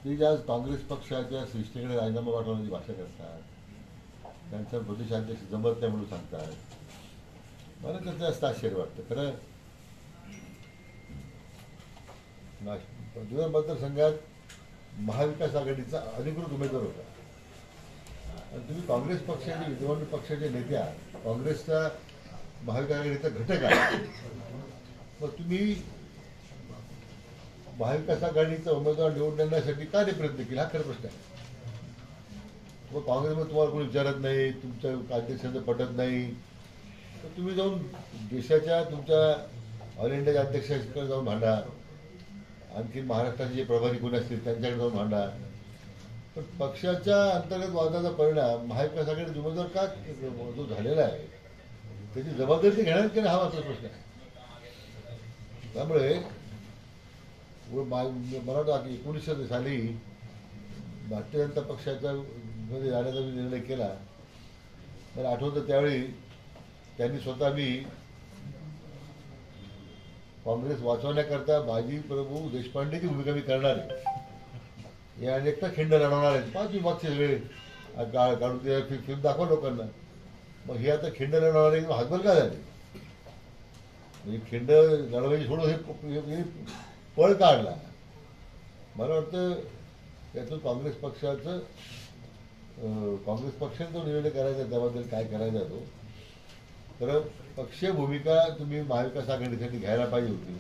ते ज्या काँग्रेस पक्षाच्या सृष्टीकडे राजीनामा पाठवण्याची भाषा करतात, त्यांचा प्रदेशाध्यक्ष जमत नाही म्हणून सांगतात. मला त्याचं जास्त आश्चर्य वाटतं. खरं जुन्नर मतदारसंघात महाविकास आघाडीचा अधिकृत उमेदवार होता आणि तुम्ही काँग्रेस पक्षाचे विद्यमान पक्षाचे नेते आहात, काँग्रेसचा महाविकास आघाडीचा घटक आहे. मग तुम्ही महाविकास आघाडीचा उमेदवार निवडण्यासाठी का नाही प्रयत्न केला, हा खरा प्रश्न आहे. मग काँग्रेसमध्ये तुम्हाला कोणी विचारत नाही, तुमच्या अध्यक्षांचं पटत नाही, तर तुम्ही जाऊन देशाच्या तुमच्या ऑल इंडियाच्या अध्यक्षांकडे जाऊन भांडा, आणखी महाराष्ट्राचे जे प्रभारी कोणी असतील त्यांच्याकडे जाऊन भांडा. पण पक्षाच्या अंतर्गत वादाचा परिणाम महाविकास आघाडीचा उमेदवार का जो झालेला आहे त्याची जबाबदारी घेणार की नाही, हा मात्र प्रश्न आहे. त्यामुळे मला वाटतं 1900 साली भारतीय जनता पक्षाच्या मध्ये जाण्याचा मी निर्णय केला. मला आठवतं त्यावेळी त्यांनी स्वतः मी काँग्रेस वाचवण्याकरता बाजी प्रभू देशपांडेची भूमिका मी करणार आहे, या अनेकटा खिंड लढवणार आहेत, 5 विभागचे सगळे काढून ते फिल्म दाखवा लोकांना. मग हे आता खिंड लढवणार आहे, हातबल का झाले, म्हणजे खिंड लढवायची सोडून हे पळ काढला. मला वाटतं त्यातून काँग्रेस पक्षाने जो निर्णय करायचा त्याबद्दल काय करायचा तो, तर पक्षीय भूमिका तुम्ही महाविकास आघाडीसाठी घ्यायला पाहिजे होती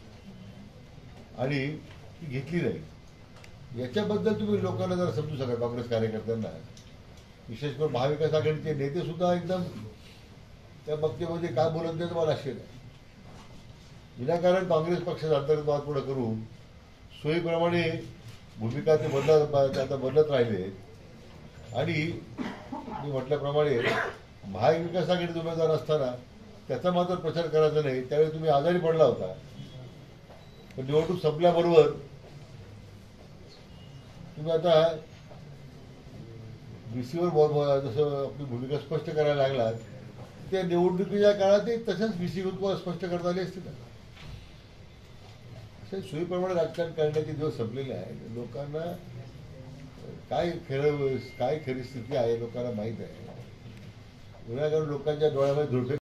आणि ती घेतली नाही. याच्याबद्दल तुम्ही लोकांना जरा समजू शका, काँग्रेस कार्यकर्त्यांना, विशेष करून महाविकास आघाडीचे नेते सुद्धा एकदम त्या बाबतीमध्ये काय बोलत नाही मला आश्चर्य आहे. विनाकारण काँग्रेस पक्षाचा अंतर्गत वाद पुढे करून सोयीप्रमाणे भूमिका ते बदलत राहिले. आणि मी म्हटल्याप्रमाणे महाविकास आघाडीचा उमेदवार असताना त्याचा मात्र प्रचार करायचा नाही. त्यावेळी तुम्ही आजारी पडला होता, पण निवडणूक संपल्याबरोबर तुम्ही आता बीसीवर जसं आपली भूमिका स्पष्ट करायला लागलात, त्या निवडणुकीच्या काळातही तसंच बीसी तुम्हाला स्पष्ट करता आली असते ना. असे सोयीप्रमाणे राजकारण करण्याचे दिवस संपलेले आहे. लोकांना काय खरी स्थिती आहे लोकांना माहीत आहे. विनाकारण लोकांच्या डोळ्यामध्ये धुळफेक